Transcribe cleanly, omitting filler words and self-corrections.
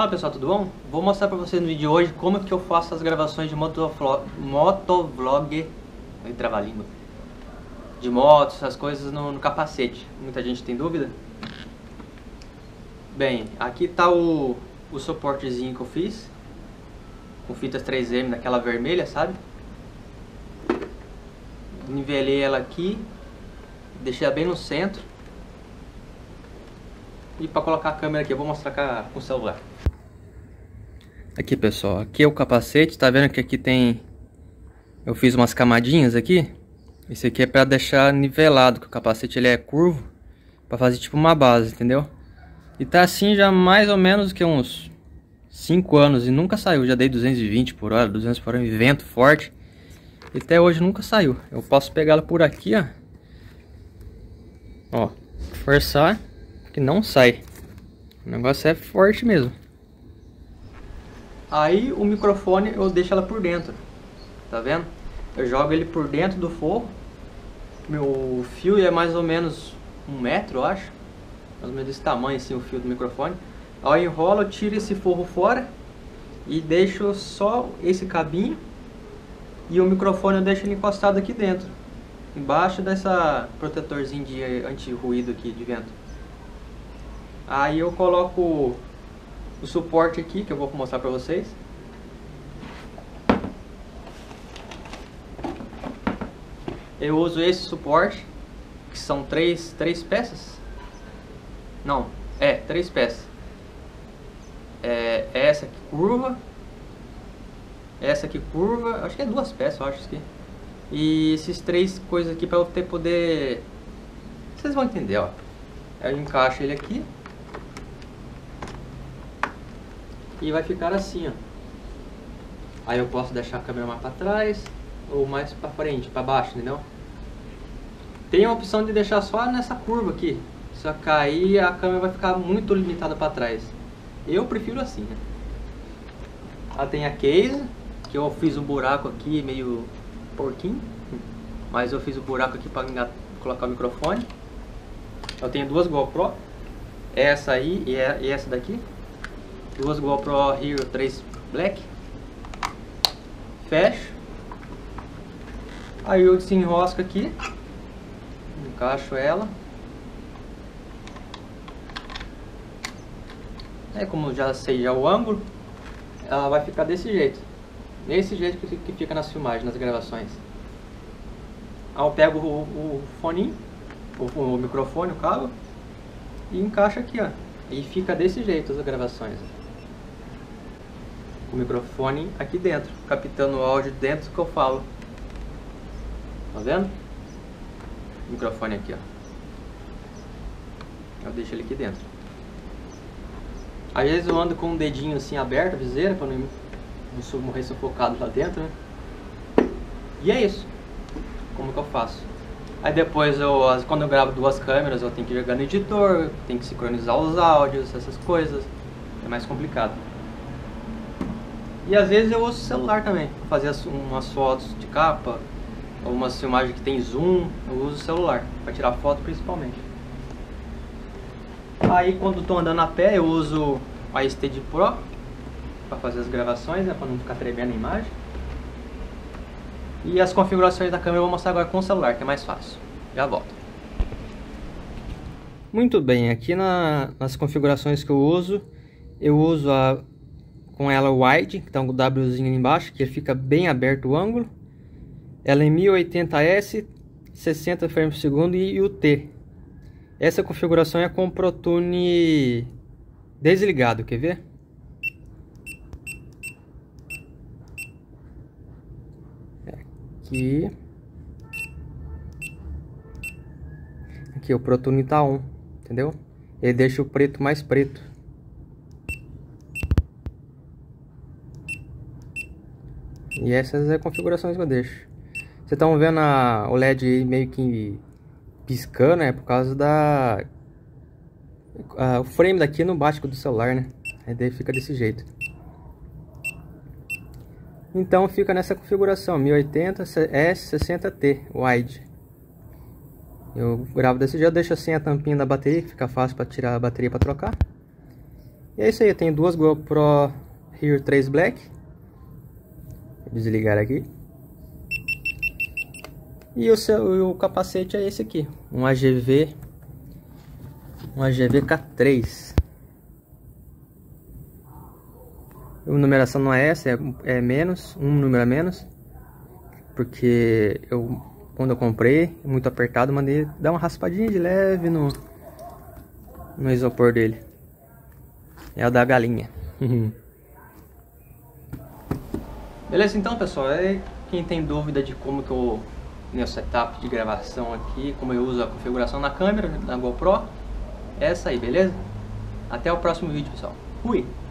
Fala pessoal, tudo bom? Vou mostrar pra vocês no vídeo de hoje como que eu faço as gravações de motovlog, trava-língua, de motos, essas coisas no capacete. Muita gente tem dúvida? Bem, aqui tá o suportezinho que eu fiz, com fitas 3M daquela vermelha, sabe? Nivelei ela aqui, deixei ela bem no centro. E para colocar a câmera aqui, eu vou mostrar com o celular. Aqui pessoal, aqui é o capacete, tá vendo que aqui tem... Eu fiz umas camadinhas aqui. Esse aqui é para deixar nivelado, que o capacete ele é curvo, para fazer tipo uma base, entendeu? E tá assim já mais ou menos que uns 5 anos e nunca saiu. Já dei 220 por hora, 200 por hora, vento forte. E até hoje nunca saiu. Eu posso pegá-la por aqui, ó. Ó, forçar que não sai. O negócio é forte mesmo. Aí o microfone eu deixo ela por dentro, tá vendo? Eu jogo ele por dentro do forro. Meu fio é mais ou menos 1 metro, eu acho. Mais ou menos desse tamanho assim o fio do microfone. Aí eu enrolo, eu tiro esse forro fora e deixo só esse cabinho. E o microfone eu deixo ele encostado aqui dentro, embaixo dessa protetorzinho de anti-ruído aqui de vento. Aí eu coloco o suporte aqui, que eu vou mostrar pra vocês. Eu uso esse suporte, que são três peças. Não, 3 peças. Essa aqui curva. Essa aqui curva, acho que é 2 peças, eu acho isso aqui. E esses 3 coisas aqui pra eu poder... Vocês vão entender, ó. Eu encaixo ele aqui. E vai ficar assim, ó. Aí eu posso deixar a câmera mais para trás ou mais para frente, para baixo, entendeu? Tem a opção de deixar só nessa curva aqui. Só que aí a câmera vai ficar muito limitada para trás. Eu prefiro assim, né? Ela tem a case, que eu fiz um buraco aqui meio porquinho, mas eu fiz o buraco aqui para colocar o microfone. Eu tenho 2 GoPro, essa aí e essa daqui. 2 GoPro Hero 3 Black. Fecho. Aí eu desenrosco aqui. Encaixo ela. Como eu já sei já o ângulo, ela vai ficar desse jeito. Desse jeito que fica nas filmagens, nas gravações. Aí eu pego o foninho, o microfone, o cabo, e encaixo aqui, ó. E fica desse jeito as gravações. O microfone aqui dentro, captando o áudio dentro que eu falo. Tá vendo? O microfone aqui, ó. Eu deixo ele aqui dentro. Às vezes eu ando com um dedinho assim aberto, a viseira, para não morrer sufocado lá dentro, né? E é isso. Como que eu faço? Aí depois, quando eu gravo 2 câmeras, eu tenho que jogar no editor, tenho que sincronizar os áudios, essas coisas. É mais complicado. E às vezes eu uso o celular também, para fazer umas fotos de capa, ou umas filmagens que tem zoom, eu uso o celular, para tirar foto principalmente. Aí quando estou andando a pé, eu uso o iSteady Pro, para fazer as gravações, né, para não ficar tremendo a imagem. E as configurações da câmera eu vou mostrar agora com o celular, que é mais fácil. Já volto. Muito bem, aqui nas configurações que eu uso com ela wide, que tá um Wzinho ali embaixo, que fica bem aberto o ângulo. Ela é 1080s, 60 frames por segundo e o T. Essa configuração é com o ProTune desligado, quer ver? Aqui o ProTune tá on, entendeu? Ele deixa o preto mais preto. E essas são as configurações que eu deixo. Vocês estão vendo o LED aí meio que piscando, né? Por causa o frame daqui não bate com o do celular, né? Aí daí fica desse jeito. Então fica nessa configuração 1080s60t wide. Eu gravo desse jeito, eu deixo assim a tampinha da bateria, que fica fácil para tirar a bateria para trocar. E é isso aí, eu tenho duas GoPro Hero 3 Black. Vou desligar aqui. E o capacete é esse aqui, um AGV K3. A numeração não é essa, é menos, um número a menos, porque quando eu comprei, muito apertado, mandei dar uma raspadinha de leve no isopor dele. É o da galinha. Beleza, então, pessoal, quem tem dúvida de como que meu setup de gravação aqui, como eu uso a configuração na câmera da GoPro, é essa aí, beleza? Até o próximo vídeo, pessoal. Fui!